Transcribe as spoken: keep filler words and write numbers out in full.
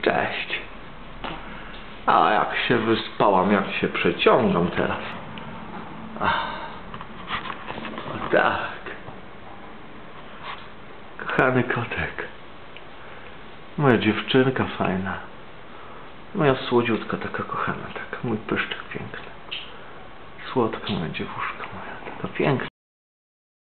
Cześć. A jak się wyspałam, jak się przeciągam teraz. Ach. O tak. Kochany kotek. Moja dziewczynka fajna. Moja słodziutka, taka kochana, taka mój pyszczek piękny. Słodka moja dziewuszka moja, taka piękna.